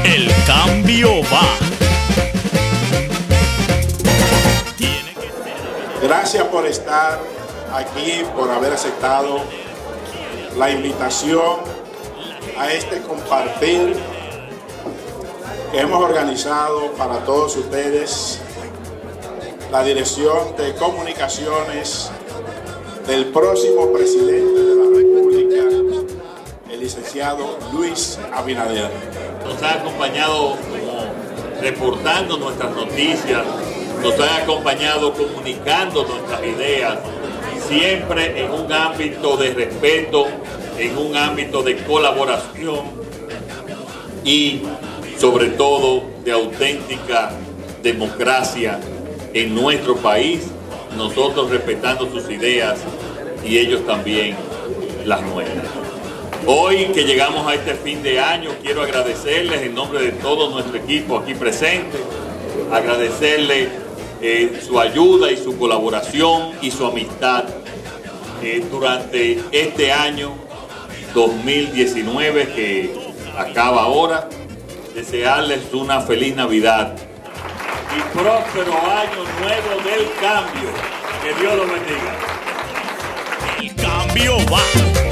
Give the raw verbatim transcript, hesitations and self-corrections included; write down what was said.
El cambio va. Gracias por estar aquí, por haber aceptado la invitación a este compartir que hemos organizado para todos ustedes, la Dirección de Comunicaciones del próximo presidente de la República, el licenciado Luis Abinader. Nos ha acompañado reportando nuestras noticias, nos ha acompañado comunicando nuestras ideas, siempre en un ámbito de respeto, en un ámbito de colaboración y sobre todo de auténtica democracia en nuestro país, nosotros respetando sus ideas y ellos también las nuestras. Hoy que llegamos a este fin de año, quiero agradecerles en nombre de todo nuestro equipo aquí presente, agradecerles eh, su ayuda y su colaboración y su amistad eh, durante este año dos mil diecinueve que acaba ahora. Desearles una feliz Navidad y próspero año nuevo del cambio. Que Dios los bendiga. El cambio va.